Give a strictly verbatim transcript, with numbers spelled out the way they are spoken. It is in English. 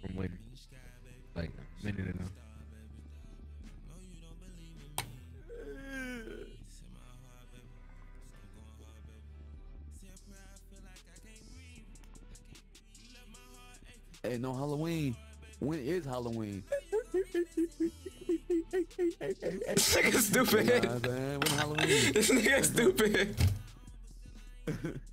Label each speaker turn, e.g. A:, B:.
A: from when, like a minute ago.
B: Hey, no Halloween. When is Halloween?
C: This nigga stupid.
B: You know what I'm saying? When Halloween?
C: This nigga stupid.